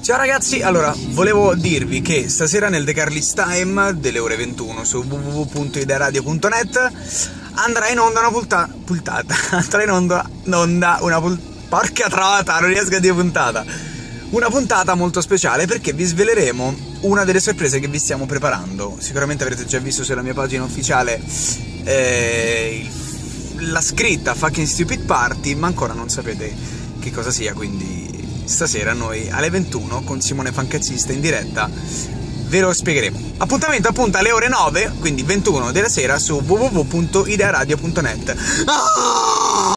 Ciao ragazzi, allora, volevo dirvi che stasera nel The Carlist Time delle ore 21 su www.idearadio.net andrà in onda una andrà in onda una porca trovata, non riesco a dire puntata. Una puntata molto speciale perché vi sveleremo una delle sorprese che vi stiamo preparando. Sicuramente avrete già visto sulla mia pagina ufficiale la scritta Fucking Stupid Party, ma ancora non sapete che cosa sia, quindi stasera noi alle 21 con Simone Fancazzista in diretta ve lo spiegheremo. Appuntamento appunto alle ore 9, quindi 21 della sera su www.idearadio.net.